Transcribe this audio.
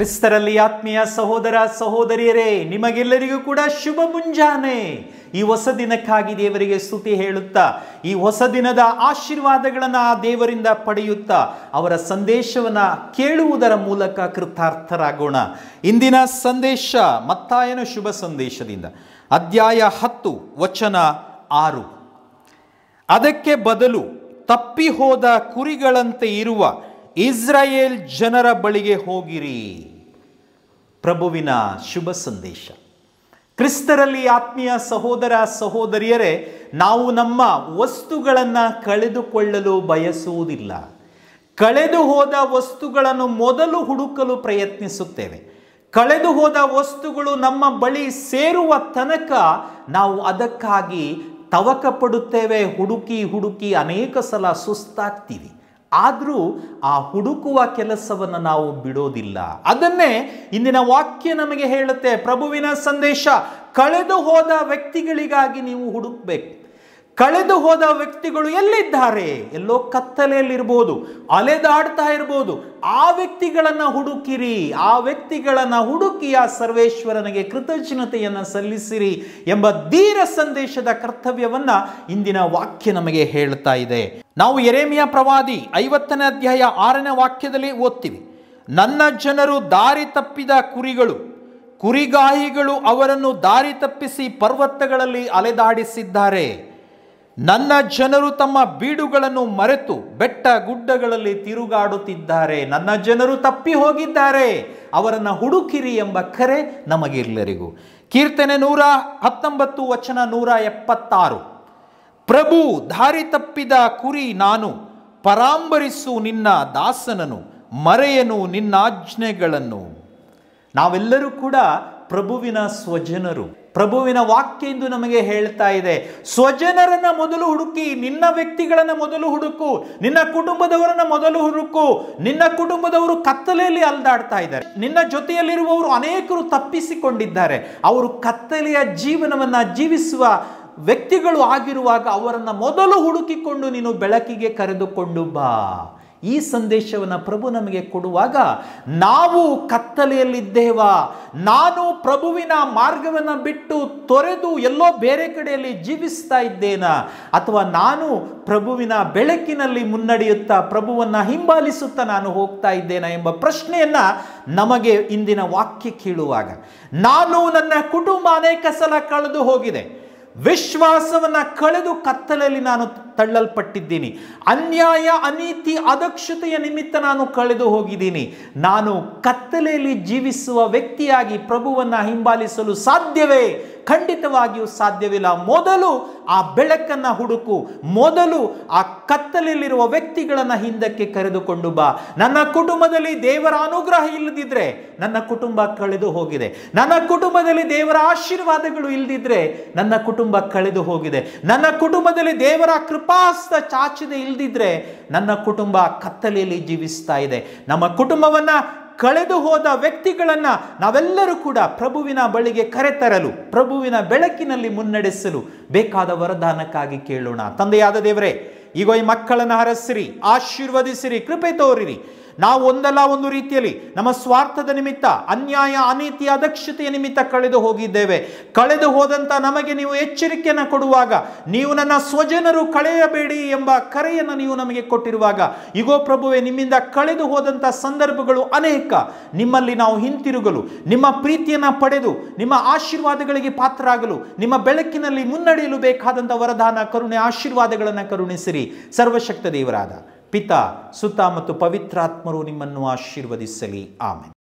ಕ್ರಿಸ್ತರಲ್ಲಿ ಆತ್ಮೀಯ ಸಹೋದರ ಸಹೋದರಿಯರೇ, ನಿಮಗೆಲ್ಲರಿಗೂ ಕೂಡ ಶುಭ ಮುಂಜಾನೆ. ಈ ಹೊಸ ದಿನಕ್ಕಾಗಿ ದೇವರಿಗೆ ಸ್ತುತಿ ಹೇಳುತ್ತಾ, ಈ ಹೊಸ ದಿನದ ಆಶೀರ್ವಾದಗಳನ್ನು ಆ ದೇವರಿಂದ ಪಡೆಯುತ್ತಾ ಅವರ ಸಂದೇಶವನ್ನು ಕೇಳುವುದರ ಮೂಲಕ ಕೃತಾರ್ಥರಾಗೋಣ. ಇಂದಿನ ಸಂದೇಶ ಮತ್ತಾಯನ ಶುಭ ಸಂದೇಶದಿಂದ ಅಧ್ಯಾಯ 10 ವಚನ 6. ಅದಕ್ಕೆ ಬದಲು ತಪ್ಪಿ ಹೋದ ಕುರಿಗಳಂತೆ ಇರುವ ಇಸ್ರಾಯೇಲ್ ಜನರ ಬಳಿಗೆ ಹೋಗಿರಿ. ಪ್ರಭುವಿನ ಶುಭ ಸಂದೇಶ. ಕ್ರಿಸ್ತರಲ್ಲಿ ಆತ್ಮೀಯ ಸಹೋದರ ಸಹೋದರಿಯರೇ, ನಾವು ನಮ್ಮ ವಸ್ತುಗಳನ್ನು ಕಳೆದುಕೊಳ್ಳಲು ಬಯಸುವುದಿಲ್ಲ. ಕಳೆದು ಹೋದ ವಸ್ತುಗಳನ್ನು ಮೊದಲು ಹುಡುಕಲು ಪ್ರಯತ್ನಿಸುತ್ತೇವೆ. ಕಳೆದು ಹೋದ ವಸ್ತುಗಳು ನಮ್ಮ ಬಳಿ ಸೇರುವ ತನಕ ನಾವು ಅದಕ್ಕಾಗಿ ತವಕ ಪಡುತ್ತೇವೆ. ಹುಡುಕಿ ಹುಡುಕಿ ಅನೇಕ ಸಲ ಸುಸ್ತಾಗ್ತೀವಿ. ಆದರೂ ಆ ಹುಡುಕುವ ಕೆಲಸವನ್ನು ನಾವು ಬಿಡೋದಿಲ್ಲ. ಅದನ್ನೇ ಇಂದಿನ ವಾಕ್ಯ ನಮಗೆ ಹೇಳುತ್ತೆ. ಪ್ರಭುವಿನ ಸಂದೇಶ, ಕಳೆದು ಹೋದ ವ್ಯಕ್ತಿಗಳಿಗಾಗಿ ನೀವು ಹುಡುಕಬೇಕು. ಕಳೆದು ಹೋದ ವ್ಯಕ್ತಿಗಳು ಎಲ್ಲಿದ್ದಾರೆ? ಎಲ್ಲೋ ಕತ್ತಲೆಯಲ್ಲಿರ್ಬೋದು, ಅಲೆದಾಡ್ತಾ ಇರ್ಬೋದು. ಆ ವ್ಯಕ್ತಿಗಳನ್ನು ಹುಡುಕಿರಿ. ಆ ವ್ಯಕ್ತಿಗಳನ್ನು ಹುಡುಕಿ ಆ ಸರ್ವೇಶ್ವರನಿಗೆ ಕೃತಜ್ಞತೆಯನ್ನು ಸಲ್ಲಿಸಿರಿ ಎಂಬ ಧೀರ ಸಂದೇಶದ ಕರ್ತವ್ಯವನ್ನು ಇಂದಿನ ವಾಕ್ಯ ನಮಗೆ ಹೇಳ್ತಾ ಇದೆ. ನಾವು ಯೆರೆಮೀಯ ಪ್ರವಾದಿ 50ನೇ ಅಧ್ಯಾಯ 6ನೇ ವಾಕ್ಯದಲ್ಲಿ ಓದ್ತೀವಿ. ನನ್ನ ಜನರು ದಾರಿ ತಪ್ಪಿದ ಕುರಿಗಳು, ಕುರಿಗಾಹಿಗಳು ಅವರನ್ನು ದಾರಿ ತಪ್ಪಿಸಿ ಪರ್ವತಗಳಲ್ಲಿ ಅಲೆದಾಡಿಸಿದ್ದಾರೆ. ನನ್ನ ಜನರು ತಮ್ಮ ಬೀಡುಗಳನ್ನು ಮರೆತು ಬೆಟ್ಟ ಗುಡ್ಡಗಳಲ್ಲಿ ತಿರುಗಾಡುತ್ತಿದ್ದಾರೆ. ನನ್ನ ಜನರು ತಪ್ಪಿ ಹೋಗಿದ್ದಾರೆ, ಅವರನ್ನು ಹುಡುಕಿರಿ ಎಂಬ ಕರೆ ನಮಗೆಲ್ಲರಿಗೂ. ಕೀರ್ತನೆ 119 ವಚನ 176. ಪ್ರಭು, ದಾರಿ ತಪ್ಪಿದ ಕುರಿ ನಾನು, ಪರಾಂಬರಿಸು ನಿನ್ನ ದಾಸನನು, ಮರೆಯನು ನಿನ್ನಾಜ್ಞೆಗಳನ್ನು. ನಾವೆಲ್ಲರೂ ಕೂಡ ಪ್ರಭುವಿನ ಸ್ವಜನರು. ಪ್ರಭುವಿನ ವಾಕ್ಯ ಎಂದು ನಮಗೆ ಹೇಳ್ತಾ ಇದೆ, ಸ್ವಜನರನ್ನ ಮೊದಲು ಹುಡುಕಿ, ನಿನ್ನ ವ್ಯಕ್ತಿಗಳನ್ನು ಮೊದಲು ಹುಡುಕು, ನಿನ್ನ ಕುಟುಂಬದವರನ್ನ ಮೊದಲು ಹುಡುಕು. ನಿನ್ನ ಕುಟುಂಬದವರು ಕತ್ತಲೆಯಲ್ಲಿ ಅಲ್ದಾಡ್ತಾ ಇದ್ದಾರೆ. ನಿನ್ನ ಜೊತೆಯಲ್ಲಿರುವವರು ಅನೇಕರು ತಪ್ಪಿಸಿಕೊಂಡಿದ್ದಾರೆ. ಅವರು ಕತ್ತಲೆಯ ಜೀವನವನ್ನು ಜೀವಿಸುವ ವ್ಯಕ್ತಿಗಳು ಆಗಿರುವಾಗ ಅವರನ್ನು ಮೊದಲು ಹುಡುಕಿಕೊಂಡು ನೀನು ಬೆಳಕಿಗೆ ಕರೆದುಕೊಂಡು ಬಾ. ಈ ಸಂದೇಶವನ್ನು ಪ್ರಭು ನಮಗೆ ಕೊಡುವಾಗ ನಾವು ಕತ್ತಲೆಯಲ್ಲಿದ್ದೇವಾ, ನಾನು ಪ್ರಭುವಿನ ಮಾರ್ಗವನ್ನು ಬಿಟ್ಟು ತೊರೆದು ಎಲ್ಲೋ ಬೇರೆ ಕಡೆಯಲ್ಲಿ ಜೀವಿಸ್ತಾ ಇದ್ದೇನಾ, ಅಥವಾ ನಾನು ಪ್ರಭುವಿನ ಬೆಳಕಿನಲ್ಲಿ ಮುನ್ನಡೆಯುತ್ತಾ ಪ್ರಭುವನ್ನು ಹಿಂಬಾಲಿಸುತ್ತಾ ನಾನು ಹೋಗ್ತಾ ಇದ್ದೇನಾ ಎಂಬ ಪ್ರಶ್ನೆಯನ್ನು ನಮಗೆ ಇಂದಿನ ವಾಕ್ಯ ಕೇಳುವಾಗ, ನಾನು ನನ್ನ ಕುಟುಂಬ ಅನೇಕ ಸಲ ಕಳೆದು ಹೋಗಿದೆ. ವಿಶ್ವಾಸವನ್ನು ಕಳೆದು ಕತ್ತಲೆಯಲ್ಲಿ ನಾನು ತಳ್ಳಲ್ಪಟ್ಟಿದ್ದೀನಿ. ಅನ್ಯಾಯ, ಅನೀತಿ, ಅದಕ್ಷತೆಯ ನಿಮಿತ್ತ ನಾನು ಕಳೆದು ಹೋಗಿದ್ದೀನಿ. ನಾನು ಕತ್ತಲೆಯಲ್ಲಿ ಜೀವಿಸುವ ವ್ಯಕ್ತಿಯಾಗಿ ಪ್ರಭುವನ್ನು ಹಿಂಬಾಲಿಸಲು ಸಾಧ್ಯವೇ? ಖಂಡಿತವಾಗಿಯೂ ಸಾಧ್ಯವಿಲ್ಲ. ಮೊದಲು ಆ ಬೆಳಕನ್ನು ಹುಡುಕು. ಮೊದಲು ಆ ಕತ್ತಲೆಯಲ್ಲಿರುವ ವ್ಯಕ್ತಿಗಳನ್ನು ಹಿಂದಕ್ಕೆ ಕರೆದುಕೊಂಡು ಬಾ. ನನ್ನ ಕುಟುಂಬದಲ್ಲಿ ದೇವರ ಅನುಗ್ರಹ ಇಲ್ಲದಿದ್ರೆ ನನ್ನ ಕುಟುಂಬ ಕಳೆದು ಹೋಗಿದೆ. ನನ್ನ ಕುಟುಂಬದಲ್ಲಿ ದೇವರ ಆಶೀರ್ವಾದಗಳು ಇಲ್ಲದಿದ್ರೆ ನನ್ನ ಕುಟುಂಬ ಕಳೆದು ಹೋಗಿದೆ. ನನ್ನ ಕುಟುಂಬದಲ್ಲಿ ದೇವರ ಕೃಪಾಸ್ತ ಚಾಚದೆ ಇಲ್ಲದಿದ್ರೆ ನನ್ನ ಕುಟುಂಬ ಕತ್ತಲೆಯಲ್ಲಿ ಜೀವಿಸ್ತಾ ಇದೆ. ನಮ್ಮ ಕುಟುಂಬವನ್ನು ಕಳೆದು ಹೋದ ವ್ಯಕ್ತಿಗಳನ್ನು ನಾವೆಲ್ಲರೂ ಕೂಡ ಪ್ರಭುವಿನ ಬಳಿಗೆ ಕರೆತರಲು, ಪ್ರಭುವಿನ ಬೆಳಕಿನಲ್ಲಿ ಮುನ್ನಡೆಸಲು ಬೇಕಾದ ವರದಾನಕ್ಕಾಗಿ ಕೇಳೋಣ. ತಂದೆಯಾದ ದೇವರೇ, ಈಗ ಈ ಮಕ್ಕಳನ್ನು ಹರಸಿರಿ, ಆಶೀರ್ವದಿಸಿರಿ, ಕೃಪೆ ತೋರಿರಿ. ನಾವು ಒಂದಲ್ಲ ಒಂದು ರೀತಿಯಲ್ಲಿ ನಮ್ಮ ಸ್ವಾರ್ಥದ ನಿಮಿತ್ತ, ಅನ್ಯಾಯ, ಅನೀತಿ, ಅದಕ್ಷತೆಯ ನಿಮಿತ್ತ ಕಳೆದು ಹೋಗಿದ್ದೇವೆ. ಕಳೆದು ಹೋದಂಥ ನಮಗೆ ನೀವು ಎಚ್ಚರಿಕೆಯನ್ನು ಕೊಡುವಾಗ, ನೀವು ನನ್ನ ಸ್ವಜನರು ಕಳೆಯಬೇಡಿ ಎಂಬ ಕರೆಯನ್ನು ನೀವು ನಮಗೆ ಕೊಟ್ಟಿರುವಾಗ, ಇಗೋ ಪ್ರಭುವೆ, ನಿಮ್ಮಿಂದ ಕಳೆದು ಹೋದಂಥ ಸಂದರ್ಭಗಳು ಅನೇಕ. ನಿಮ್ಮಲ್ಲಿ ನಾವು ಹಿಂತಿರುಗಲು, ನಿಮ್ಮ ಪ್ರೀತಿಯನ್ನು ಪಡೆದು ನಿಮ್ಮ ಆಶೀರ್ವಾದಗಳಿಗೆ ಪಾತ್ರರಾಗಲು, ನಿಮ್ಮ ಬೆಳಕಿನಲ್ಲಿ ಮುನ್ನಡೆಯಲು ಬೇಕಾದಂಥ ವರದಾನ, ಕರುಣೆ, ಆಶೀರ್ವಾದಗಳನ್ನು ಕರುಣಿಸಿರಿ. ಸರ್ವಶಕ್ತ ದೇವರಾದ ಪಿತಾ, ಸುತ ಮತ್ತು ಪವಿತ್ರಾತ್ಮರು ನಿಮ್ಮನ್ನು ಆಶೀರ್ವದಿಸಲಿ. ಆಮೆನ್.